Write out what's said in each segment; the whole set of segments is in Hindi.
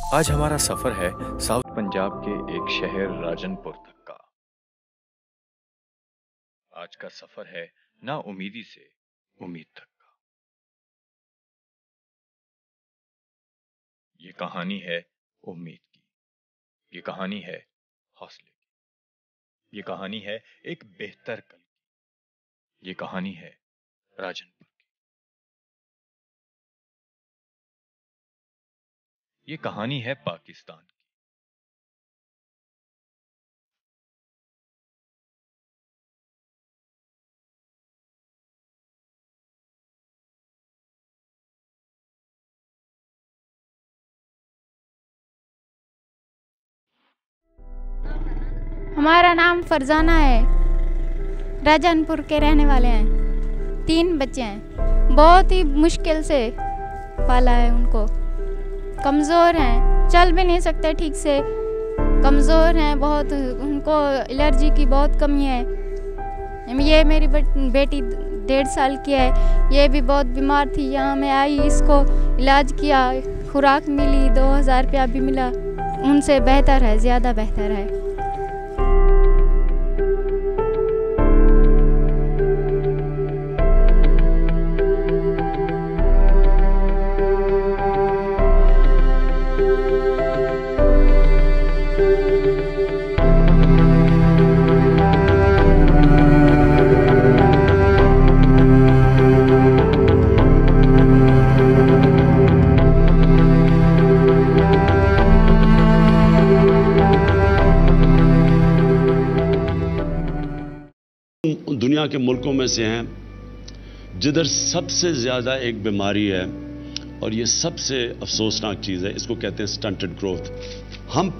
आज हमारा सफर है साउथ पंजाब के एक शहर राजनपुर तक का। आज का सफर है ना उम्मीदी से उम्मीद तक का। ये कहानी है उम्मीद की। ये कहानी है हौसले की। ये कहानी है एक बेहतर कल की। ये कहानी है राजनपुर की। ये कहानी है पाकिस्तान की। हमारा नाम फरजाना है। राजनपुर के रहने वाले हैं। 3 बच्चे हैं। बहुत ही मुश्किल से पाला है उनको। कमज़ोर हैं, चल भी नहीं सकते ठीक से। कमज़ोर हैं बहुत, उनको एलर्जी की बहुत कमी है। ये मेरी बेटी 1.5 साल की है। ये भी बहुत बीमार थी। यहाँ मैं आई, इसको इलाज किया, खुराक मिली, 2000 रुपया भी मिला। उनसे बेहतर है, ज़्यादा बेहतर है। दुनिया के मुल्कों में से हैं जिधर सबसे ज़्यादा एक बीमारी है, और ये सबसे अफसोसनाक चीज़ है, इसको कहते हैं स्टंटेड ग्रोथ। हम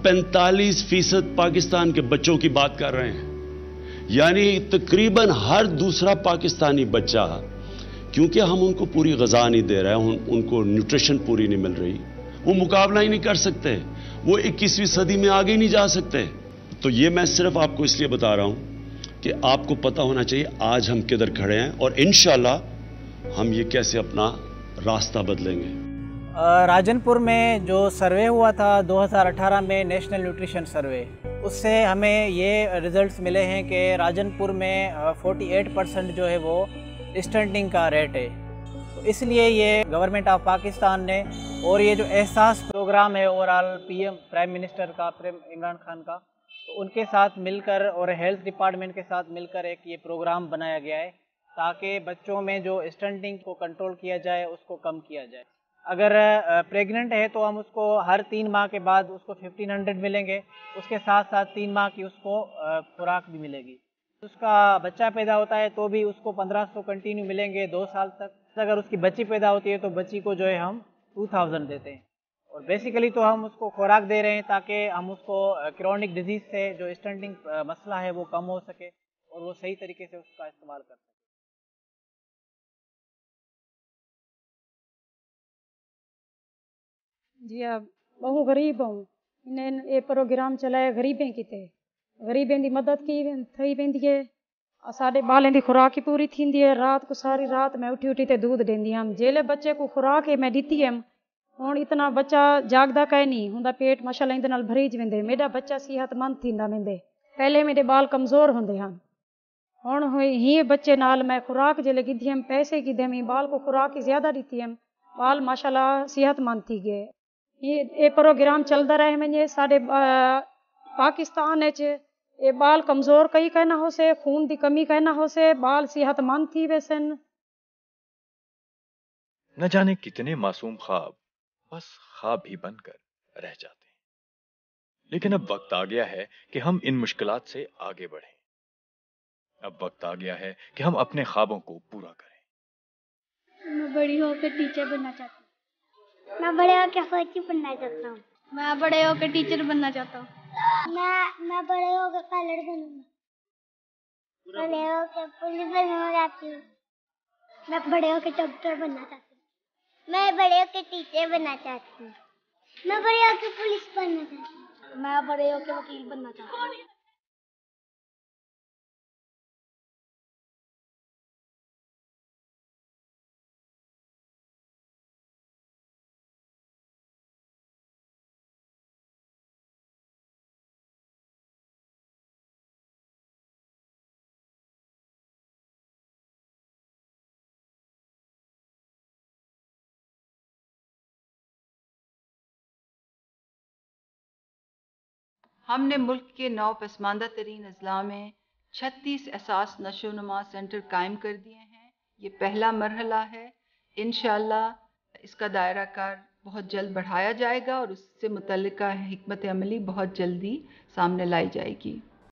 45% पाकिस्तान के बच्चों की बात कर रहे हैं, यानी तकरीबन हर दूसरा पाकिस्तानी बच्चा, क्योंकि हम उनको पूरी ग़िज़ा नहीं दे रहे हैं, उनको न्यूट्रिशन पूरी नहीं मिल रही, वो मुकाबला ही नहीं कर सकते, वो 21वीं सदी में आगे नहीं जा सकते। तो ये मैं सिर्फ आपको इसलिए बता रहा हूं कि आपको पता होना चाहिए आज हम किधर खड़े हैं, और इंशाल्लाह हम ये कैसे अपना रास्ता बदलेंगे। राजनपुर में जो सर्वे हुआ था 2018 में, नेशनल न्यूट्रिशन सर्वे, उससे हमें ये रिजल्ट्स मिले हैं कि राजनपुर में 48% जो है वो स्टंटिंग का रेट है। तो इसलिए ये गवर्नमेंट ऑफ पाकिस्तान ने, और ये जो एहसास प्रोग्राम है ओवरऑल पीएम प्राइम मिनिस्टर का, इमरान खान का, तो उनके साथ मिलकर और हेल्थ डिपार्टमेंट के साथ मिलकर एक ये प्रोग्राम बनाया गया है ताकि बच्चों में जो स्टंटिंग को कंट्रोल किया जाए, उसको कम किया जाए। अगर प्रेग्नेंट है तो हम उसको हर 3 माह के बाद उसको 1500 मिलेंगे, उसके साथ साथ 3 माह की उसको खुराक भी मिलेगी। उसका बच्चा पैदा होता है तो भी उसको 1500 कंटिन्यू मिलेंगे 2 साल तक। अगर उसकी बच्ची पैदा होती है तो बच्ची को जो है हम 2000 देते हैं। और बेसिकली तो हम उसको खुराक दे रहे हैं ताकि हम उसको क्रोनिक डिजीज से जो स्टंटिंग मसला है वो कम हो सके और वो सही तरीके से उसका इस्तेमाल कर सके। जी आप बहु गरीब हूँ। इन्हें ये प्रोग्राम चलाया गरीबें किते, गरीबें दी मदद की थी वेंदी है। साडे बालें दी खुराक ही पूरी थींदी है। रात को सारी रात मैं उठी उठी ते दूध देंदी हम। जेले बच्चे को खुराक है मैं दीती है। हुण इतना बच्चा जागदा कहीं नहीं हुंदा, पेट माशाअल्लाह इंदे नाल भरी वेंदे। मेरा बच्चा सेहतमंद थींदा वेंदे। पहले मेरे बाल कमजोर होंदे हन, हुण ही बच्चे नाल मैं खुराक जेले गिद्दी हम, पैसे की देमी बाल को खुराक ही ज्यादा दीती हम, बाल माशाअल्लाह सेहतमंद थी गए। ये प्रोग्राम चलता रहे में साडे पाकिस्तान ये बाल कमजोर कई कहना हो से, खून की कमी कहना हो से, बाल सेहतमंद थी वैसन। न जाने कितने मासूम ख्वाब बस ख्वाब ही बनकर रह जाते हैं। लेकिन अब वक्त आ गया है कि हम इन मुश्किलात से आगे बढ़ें। अब वक्त आ गया है कि हम अपने ख्वाबों को पूरा करें। मैं बड़ी होकर टीचर बनना चाहती हूँ। मैं बड़े होकर फौजी बनना चाहता हूँ। मैं बड़े होकर टीचर बनना चाहता हूँ। मैं बड़े होकर पायलट बनूंगा। बड़े होकर पुलिस बनना चाहती हूँ। मैं बड़े होकर डॉक्टर बनना चाहती हूँ। मैं बड़े होकर टीचर बनना चाहती हूँ। मैं बड़े होकर पुलिस बनना चाहती हूँ। मैं बड़े होकर वकील बनना चाहती हूँ। हमने मुल्क के 9 पसमानदा तरीन अजला में 36 एहसास नशोनुमा सेंटर कायम कर दिए हैं। ये पहला मरहला है। इंशाअल्लाह इसका दायरा कार बहुत जल्द बढ़ाया जाएगा और उससे मुतल्लिका हिकमत अमली बहुत जल्दी सामने लाई जाएगी।